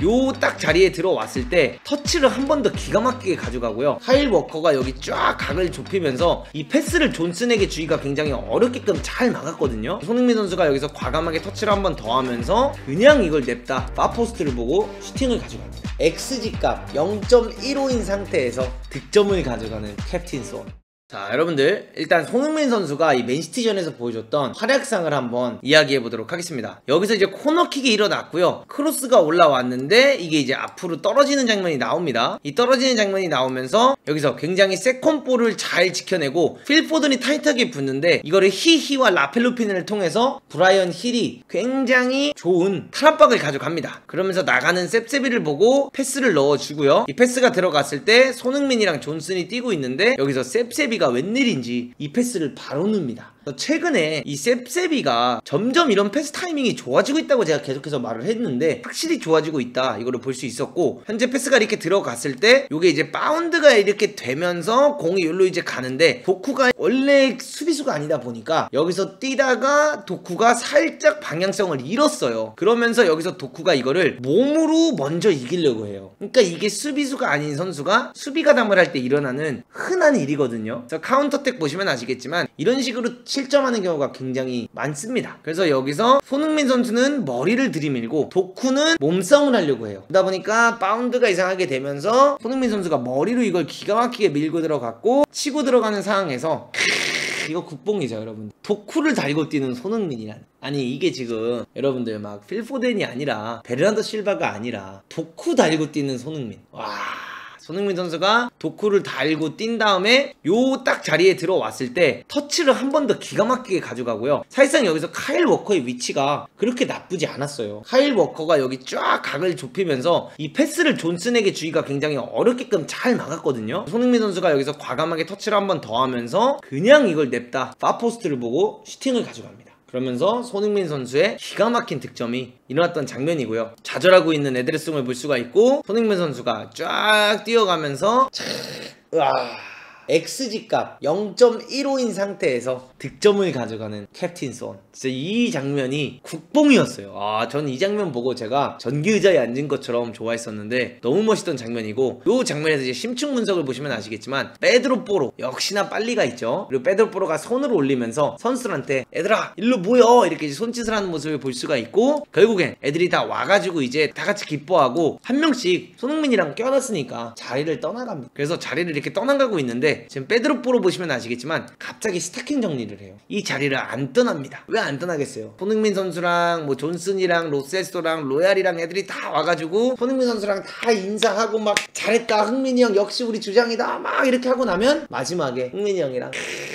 요 딱 자리에 들어왔을 때 터치를 한 번 더 기가 막히게 가져가고요. 카일 워커가 여기 쫙 각을 좁히면서 이 패스를 존슨에게 주기가 굉장히 어렵게끔 잘 막았거든요. 손흥민 선수가 여기서 과감하게 터치를 한 번 더 하면서 그냥 이걸 냅다 파포스트를 보고 슈팅을 가져갑니다. XG 값 0.15인 상태에서 득점을 가져가는 캡틴 손. 자, 여러분들 일단 손흥민 선수가 이 맨시티전에서 보여줬던 활약상을 한번 이야기해보도록 하겠습니다. 여기서 이제 코너킥이 일어났고요. 크로스가 올라왔는데 이게 이제 앞으로 떨어지는 장면이 나옵니다. 이 떨어지는 장면이 나오면서 여기서 굉장히 세컨볼을 잘 지켜내고 필 포든이 타이트하게 붙는데 이거를 히히와 라펠루피넨을 통해서 브라이언 힐이 굉장히 좋은 탈압박을 가져갑니다. 그러면서 나가는 셉세비를 보고 패스를 넣어주고요. 이 패스가 들어갔을 때 손흥민이랑 존슨이 뛰고 있는데 여기서 셉세비가 웬일인지 이 패스를 바로 넣습니다. 최근에 이 셉세비가 점점 이런 패스 타이밍이 좋아지고 있다고 제가 계속해서 말을 했는데 확실히 좋아지고 있다 이거를 볼 수 있었고, 현재 패스가 이렇게 들어갔을 때 요게 이제 바운드가 이렇게 되면서 공이 여기로 이제 가는데 도쿠가 원래 수비수가 아니다 보니까 여기서 뛰다가 도쿠가 살짝 방향성을 잃었어요. 그러면서 여기서 도쿠가 이거를 몸으로 먼저 이기려고 해요. 그러니까 이게 수비수가 아닌 선수가 수비 가담을 할 때 일어나는 흔한 일이거든요. 그래서 카운터택 보시면 아시겠지만 이런 식으로 실점하는 경우가 굉장히 많습니다. 그래서 여기서 손흥민 선수는 머리를 들이밀고 도쿠는 몸싸움을 하려고 해요. 그러다 보니까 바운드가 이상하게 되면서 손흥민 선수가 머리로 이걸 기가 막히게 밀고 들어갔고 치고 들어가는 상황에서 이거 국뽕이죠 여러분. 도쿠를 달고 뛰는 손흥민이란. 아니 이게 지금 여러분들 막 필포덴이 아니라 베르난도 실바가 아니라 도쿠 달고 뛰는 손흥민. 와, 손흥민 선수가 도쿠를 달고 뛴 다음에 요 딱 자리에 들어왔을 때 터치를 한 번 더 기가 막히게 가져가고요. 사실상 여기서 카일 워커의 위치가 그렇게 나쁘지 않았어요. 카일 워커가 여기 쫙 각을 좁히면서 이 패스를 존슨에게 주기가 굉장히 어렵게끔 잘 막았거든요. 손흥민 선수가 여기서 과감하게 터치를 한 번 더 하면서 그냥 이걸 냅다 파포스트를 보고 슈팅을 가져갑니다. 그러면서 손흥민 선수의 기가 막힌 득점이 일어났던 장면이고요. 좌절하고 있는 에드레송을 볼 수가 있고 손흥민 선수가 쫙 뛰어가면서 XG 값 0.15인 상태에서 득점을 가져가는 캡틴 손. 진짜 이 장면이 국뽕이었어요. 전 이 장면 보고 제가 전기 의자에 앉은 것처럼 좋아했었는데 너무 멋있던 장면이고, 이 장면에서 이제 심층 분석을 보시면 아시겠지만 페드로 포로 역시나 빨리가 있죠. 그리고 페드로 포로가 손을 올리면서 선수들한테 얘들아 일로 모여 이렇게 이제 손짓을 하는 모습을 볼 수가 있고, 결국엔 애들이 다 와가지고 이제 다 같이 기뻐하고 한 명씩 손흥민이랑 껴안았으니까 자리를 떠나갑니다. 그래서 자리를 이렇게 떠나가고 있는데 지금 페드로 포로 보시면 아시겠지만 갑자기 스타킹 정리를 해요. 이 자리를 안 떠납니다. 왜 안 떠나겠어요? 손흥민 선수랑 뭐 존슨이랑 로세소랑 로얄이랑 애들이 다 와가지고 손흥민 선수랑 다 인사하고 막 잘했다 흥민이 형 역시 우리 주장이다 막 이렇게 하고 나면 마지막에 흥민이 형이랑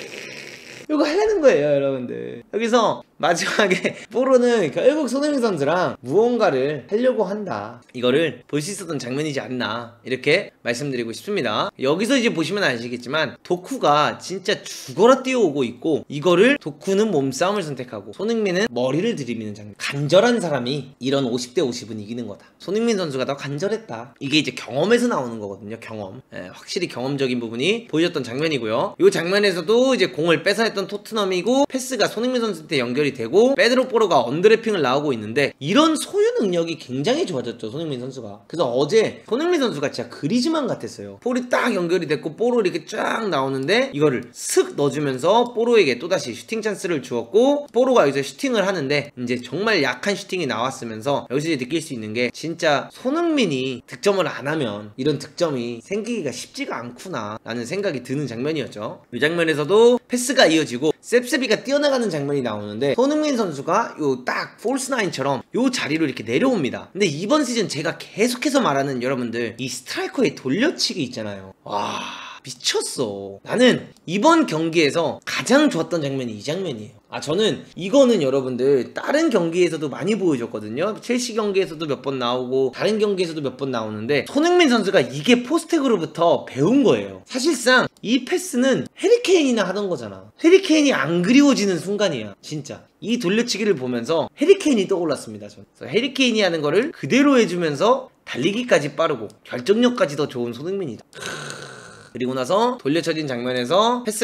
이거 하려는 거예요 여러분들. 여기서 마지막에 포로는 결국 손흥민 선수랑 무언가를 하려고 한다, 이거를 볼 수 있었던 장면이지 않나 이렇게 말씀드리고 싶습니다. 여기서 이제 보시면 아시겠지만 도쿠가 진짜 죽어라 뛰어오고 있고, 이거를 도쿠는 몸싸움을 선택하고 손흥민은 머리를 들이미는 장면. 간절한 사람이 이런 50대 50은 이기는 거다. 손흥민 선수가 더 간절했다. 이게 이제 경험에서 나오는 거거든요. 경험. 확실히 경험적인 부분이 보여줬던 장면이고요. 이 장면에서도 이제 공을 뺏어냈던 토트넘이고 패스가 손흥민 선수한테 연결이 되고 페드로 포로가 언더래핑을 나오고 있는데, 이런 소유 능력이 굉장히 좋아졌죠 손흥민 선수가. 그래서 어제 손흥민 선수가 진짜 그리즈만 같았어요. 볼이 딱 연결이 됐고 포로 이렇게 쫙 나오는데 이거를 슥 넣어주면서 포로에게 또다시 슈팅 찬스를 주었고, 포로가 여기서 슈팅을 하는데 이제 정말 약한 슈팅이 나왔으면서 여기서 이제 느낄 수 있는 게 진짜 손흥민이 득점을 안 하면 이런 득점이 생기기가 쉽지가 않구나 라는 생각이 드는 장면이었죠. 이 장면에서도 패스가 이어지고 셉세비가 뛰어나가는 장면이 나오는데 손흥민 선수가 요 딱 폴스나인처럼 요 자리로 이렇게 내려옵니다. 근데 이번 시즌 제가 계속해서 말하는 여러분들 이 스트라이커의 돌려치기 있잖아요. 와 미쳤어. 나는 이번 경기에서 가장 좋았던 장면이 이 장면이에요. 저는 이거는 여러분들 다른 경기에서도 많이 보여줬거든요. 첼시 경기에서도 몇 번 나오고 다른 경기에서도 몇 번 나오는데 손흥민 선수가 이게 포스텍으로부터 배운 거예요. 사실상 이 패스는 해리케인이나 하던 거잖아. 해리케인이 안 그리워지는 순간이야 진짜. 이 돌려치기를 보면서 해리케인이 떠올랐습니다. 저는. 그래서 해리케인이 하는 거를 그대로 해주면서 달리기까지 빠르고 결정력까지 더 좋은 손흥민이다. 그리고 나서 돌려쳐진 장면에서 패스가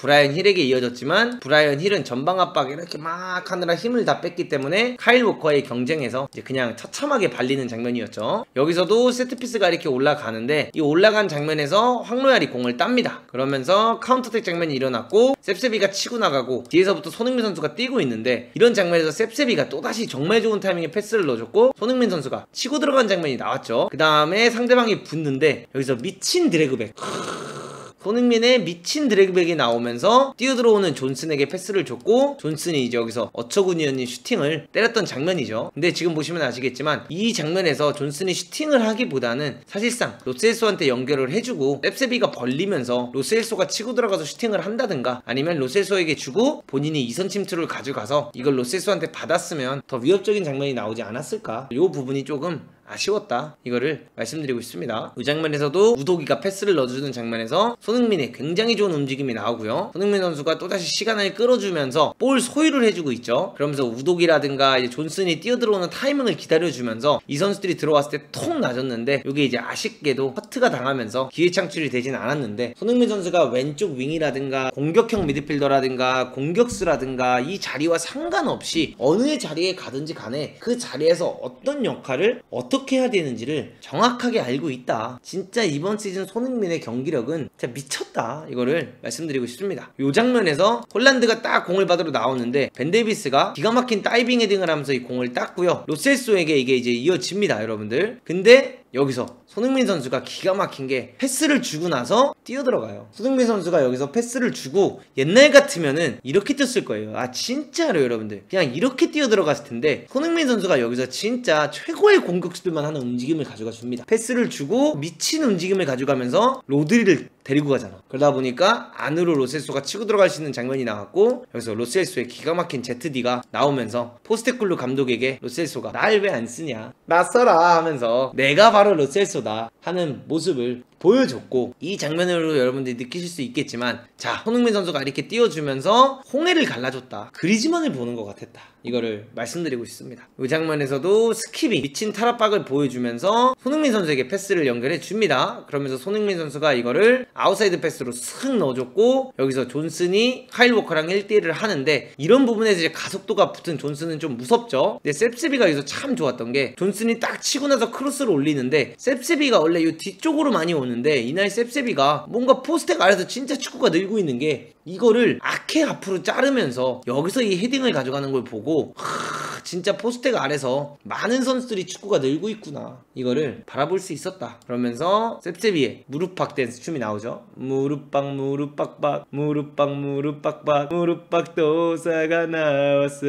브라이언 힐에게 이어졌지만 브라이언 힐은 전방 압박 이렇게 막 하느라 힘을 다 뺐기 때문에 카일 워커의 경쟁에서 이제 그냥 처참하게 발리는 장면이었죠. 여기서도 세트피스가 이렇게 올라가는데 이 올라간 장면에서 황로얄이 공을 땁니다. 그러면서 카운터택 장면이 일어났고 셉세비가 치고 나가고 뒤에서부터 손흥민 선수가 뛰고 있는데 이런 장면에서 셉세비가 또다시 정말 좋은 타이밍에 패스를 넣어줬고 손흥민 선수가 치고 들어간 장면이 나왔죠. 그 다음에 상대방이 붙는데 여기서 미친 드래그백, 손흥민의 미친 드래그백이 나오면서 뛰어들어오는 존슨에게 패스를 줬고 존슨이 이제 여기서 어처구니없는 슈팅을 때렸던 장면이죠. 근데 지금 보시면 아시겠지만 이 장면에서 존슨이 슈팅을 하기보다는 사실상 로셀소한테 연결을 해주고 셉세비가 벌리면서 로셀소가 치고 들어가서 슈팅을 한다든가 아니면 로셀소에게 주고 본인이 이선 침투를 가져가서 이걸 로셀소한테 받았으면 더 위협적인 장면이 나오지 않았을까. 이 부분이 조금 아쉬웠다, 이거를 말씀드리고 있습니다. 이 장면에서도 우도기가 패스를 넣어주는 장면에서 손흥민의 굉장히 좋은 움직임이 나오고요. 손흥민 선수가 또다시 시간을 끌어주면서 볼 소유를 해주고 있죠. 그러면서 우도기라든가 이제 존슨이 뛰어들어오는 타이밍을 기다려주면서 이 선수들이 들어왔을 때 톡 놔줬는데 이게 이제 아쉽게도 커트가 당하면서 기회 창출이 되진 않았는데 손흥민 선수가 왼쪽 윙이라든가 공격형 미드필더라든가 공격수라든가 이 자리와 상관없이 어느 자리에 가든지 간에 그 자리에서 어떤 역할을 어떻게 해야 되는지를 정확하게 알고 있다. 진짜 이번 시즌 손흥민의 경기력은 진짜 미쳤다, 이거를 말씀드리고 싶습니다. 이 장면에서 홀란드가 딱 공을 받으러 나오는데 벤 데이비스가 기가 막힌 다이빙 헤딩을 하면서 이 공을 땄고요. 로셀소에게 이게 이제 이어집니다, 여러분들. 근데 여기서 손흥민 선수가 기가 막힌 게 패스를 주고 나서 뛰어들어가요. 손흥민 선수가 여기서 패스를 주고 옛날 같으면은 이렇게 뛰었을 거예요. 아 진짜로 여러분들 그냥 이렇게 뛰어들어갔을 텐데 손흥민 선수가 여기서 진짜 최고의 공격수들만 하는 움직임을 가져가 줍니다. 패스를 주고 미친 움직임을 가져가면서 로드리를 데리고 가잖아. 그러다 보니까 안으로 로셀소가 치고 들어갈 수 있는 장면이 나왔고 여기서 로셀소의 기가 막힌 ZD가 나오면서 포스테쿨루 감독에게 로셀소가 날 왜 안 쓰냐, 나 써라 하면서 내가 바로 로셀소다 하는 모습을 보여줬고, 이 장면으로 여러분들이 느끼실 수 있겠지만 자, 손흥민 선수가 이렇게 띄워주면서 홍해를 갈라줬다, 그리즈만을 보는 것 같았다, 이거를 말씀드리고 싶습니다. 이 장면에서도 스킵이 미친 탈압박을 보여주면서 손흥민 선수에게 패스를 연결해 줍니다. 그러면서 손흥민 선수가 이거를 아웃사이드 패스로 슥 넣어줬고 여기서 존슨이 카일 워커랑 1대1을 하는데 이런 부분에서 이제 가속도가 붙은 존슨은 좀 무섭죠. 근데 셉세비가 여기서 참 좋았던 게 존슨이 딱 치고 나서 크로스를 올리는데 셉세비가 원래 이 뒤쪽으로 많이 오는데 이날 셉세비가 뭔가 포스텍 아래서 진짜 축구가 늘고 있는 게 이거를 아케 앞으로 자르면서 여기서 이 헤딩을 가져가는 걸 보고 진짜 포스텍 아래서 많은 선수들이 축구가 늘고 있구나, 이거를 바라볼 수 있었다. 그러면서 셉세비의 무릎팍 댄스 춤이 나오죠. 무릎팍 무릎팍팍 무릎팍 무릎팍팍 무릎팍 도사가 나왔어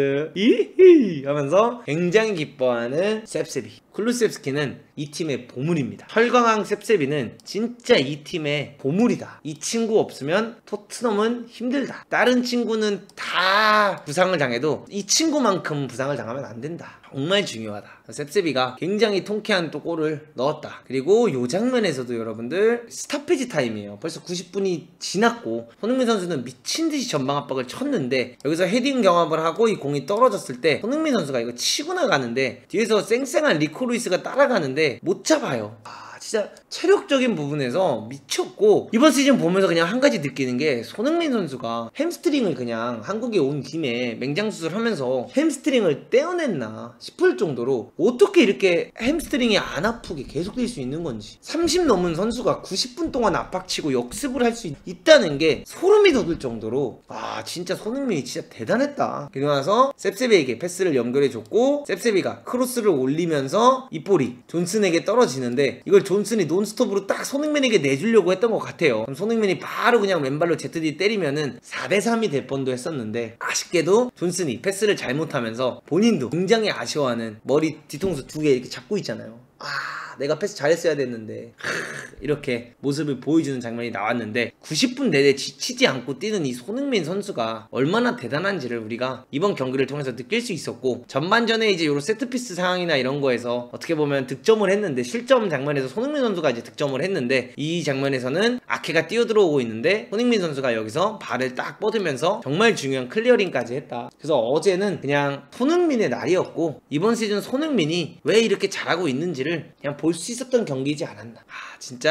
이히 하면서 굉장히 기뻐하는 셉세비. 클루셉스키는 이 팀의 보물입니다. 철강왕 셉세비는 진짜 이 팀의 보물이다. 이 친구 없으면 토트넘은 힘들다. 다른 친구는 다 부상을 당해도 이 친구만큼 부상을 당하면 안 된다. 정말 중요하다. 셉세비가 굉장히 통쾌한 또 골을 넣었다. 그리고 이 장면에서도 여러분들 스탑페이지 타임이에요. 벌써 90분이 지났고 손흥민 선수는 미친듯이 전방 압박을 쳤는데 여기서 헤딩 경합을 하고 이 공이 떨어졌을 때 손흥민 선수가 이거 치고 나가는데 뒤에서 쌩쌩한 리코 루이스가 따라가는데 못 잡아요. 진짜 체력적인 부분에서 미쳤고, 이번 시즌 보면서 그냥 한 가지 느끼는 게 손흥민 선수가 햄스트링을 그냥 한국에 온 김에 맹장수술 하면서 햄스트링을 떼어냈나 싶을 정도로 어떻게 이렇게 햄스트링이 안 아프게 계속 될 수 있는 건지, 30 넘은 선수가 90분 동안 압박치고 역습을 할 수 있다는 게 소름이 돋을 정도로 진짜 손흥민이 진짜 대단했다. 그리고 나서 셉세비에게 패스를 연결해줬고 셉세비가 크로스를 올리면서 이 볼이 존슨에게 떨어지는데 이걸 존슨이 논스톱으로 딱 손흥민에게 내주려고 했던 것 같아요. 그럼 손흥민이 바로 그냥 왼발로 ZD 때리면은 4대3이 될 뻔도 했었는데 아쉽게도 존슨이 패스를 잘못하면서 본인도 굉장히 아쉬워하는, 머리 뒤통수 2개 이렇게 잡고 있잖아요. 내가 패스 잘했어야 됐는데 이렇게 모습을 보여주는 장면이 나왔는데 90분 내내 지치지 않고 뛰는 이 손흥민 선수가 얼마나 대단한지를 우리가 이번 경기를 통해서 느낄 수 있었고, 전반전에 이제 요런 세트피스 상황이나 이런 거에서 어떻게 보면 득점을 했는데 실점 장면에서 손흥민 선수가 이제 득점을 했는데 이 장면에서는 아케가 뛰어들어오고 있는데 손흥민 선수가 여기서 발을 딱 뻗으면서 정말 중요한 클리어링까지 했다. 그래서 어제는 그냥 손흥민의 날이었고 이번 시즌 손흥민이 왜 이렇게 잘하고 있는지를 그냥 볼 수 있었던 경기이지 않았나. 진짜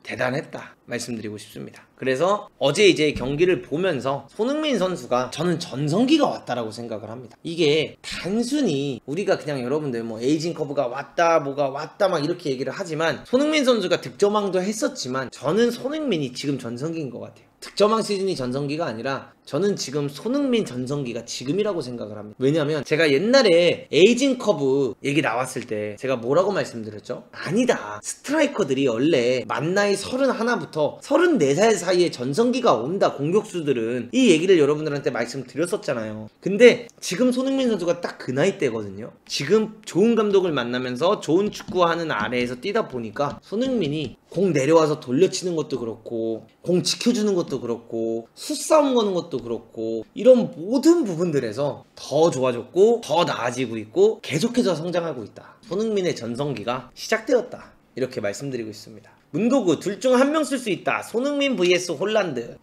대단했다 말씀드리고 싶습니다. 그래서 어제 이제 경기를 보면서 손흥민 선수가 저는 전성기가 왔다라고 생각을 합니다. 이게 단순히 우리가 그냥 여러분들 뭐 에이징 커브가 왔다 뭐가 왔다 막 이렇게 얘기를 하지만 손흥민 선수가 득점왕도 했었지만 저는 손흥민이 지금 전성기인 것 같아요. 득점왕 시즌이 전성기가 아니라 저는 지금 손흥민 전성기가 지금이라고 생각을 합니다. 왜냐면 제가 옛날에 에이징 커브 얘기 나왔을 때 제가 뭐라고 말씀드렸죠? 아니다. 스트라이커들이 원래 만 나이 31부터 34살 사이에 전성기가 온다. 공격수들은 이 얘기를 여러분들한테 말씀드렸었잖아요. 근데 지금 손흥민 선수가 딱 그 나이 때거든요. 지금 좋은 감독을 만나면서 좋은 축구하는 아래에서 뛰다 보니까 손흥민이 공 내려와서 돌려치는 것도 그렇고 공 지켜주는 것도 그렇고 수싸움 거는 것도 그렇고 이런 모든 부분들에서 더 좋아졌고 더 나아지고 있고 계속해서 성장하고 있다. 손흥민의 전성기가 시작되었다. 이렇게 말씀드리고 있습니다. 문도구 둘 중 한 명 쓸 수 있다. 손흥민 vs 홀란드.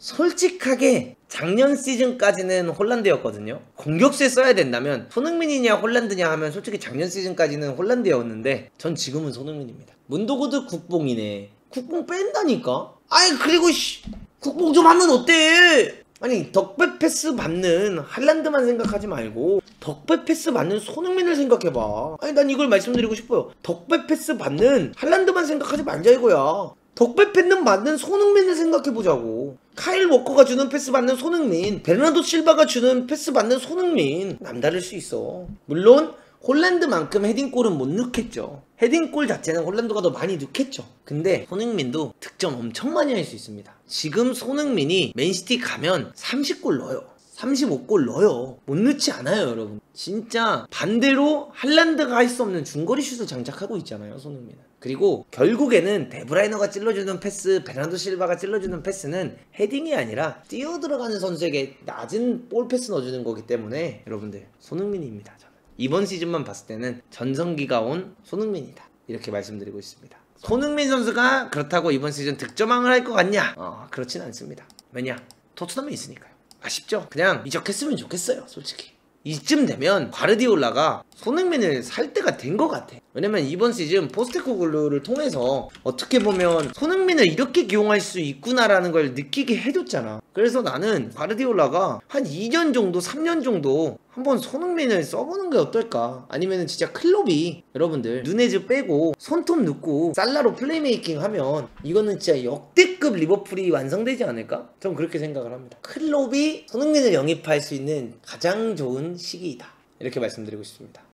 솔직하게 작년 시즌까지는 홀란드였거든요. 공격수에 써야 된다면 손흥민이냐 홀란드냐 하면 솔직히 작년 시즌까지는 홀란드였는데 전 지금은 손흥민입니다. 문도구도 국뽕이네. 국뽕 뺀다니까? 아이 그리고 국뽕 좀 하면 어때? 아니 덕배 패스 받는 할란드만 생각하지 말고 덕배 패스 받는 손흥민을 생각해봐. 아니 난 이걸 말씀드리고 싶어요. 덕배 패스 받는 할란드만 생각하지 말자 이거야. 덕배 패스 받는 손흥민을 생각해보자고. 카일 워커가 주는 패스 받는 손흥민, 베르나르도 실바가 주는 패스 받는 손흥민. 남다를 수 있어. 물론 홀란드만큼 헤딩골은 못 넣겠죠. 헤딩골 자체는 홀란드가 더 많이 넣겠죠. 근데 손흥민도 득점 엄청 많이 할 수 있습니다. 지금 손흥민이 맨시티 가면 30골 넣어요. 35골 넣어요. 못 넣지 않아요 여러분. 진짜 반대로 할란드가 할 수 없는 중거리 슛을 장착하고 있잖아요 손흥민은. 그리고 결국에는 데브라이너가 찔러주는 패스, 베르나르도 실바가 찔러주는 패스는 헤딩이 아니라 뛰어 들어가는 선수에게 낮은 볼 패스 넣어주는 거기 때문에 여러분들 손흥민입니다. 저는 이번 시즌만 봤을 때는 전성기가 온 손흥민이다 이렇게 말씀드리고 있습니다. 손흥민 선수가 그렇다고 이번 시즌 득점왕을 할 것 같냐? 그렇진 않습니다. 왜냐? 토트넘에 있으니까요. 아쉽죠? 그냥 이적했으면 좋겠어요 솔직히. 이쯤 되면 과르디올라가 손흥민을 살 때가 된 것 같아. 왜냐면 이번 시즌 포스테코글루를 통해서 어떻게 보면 손흥민을 이렇게 기용할 수 있구나라는 걸 느끼게 해줬잖아. 그래서 나는 과르디올라가 한 2년 정도 3년 정도 한번 손흥민을 써보는 게 어떨까. 아니면은 진짜 클롭이 여러분들 누네즈 빼고 손톱 넣고 살라로 플레이메이킹 하면 이거는 진짜 역대급 리버풀이 완성되지 않을까? 전 그렇게 생각을 합니다. 클롭이 손흥민을 영입할 수 있는 가장 좋은 시기이다 이렇게 말씀드리고 싶습니다.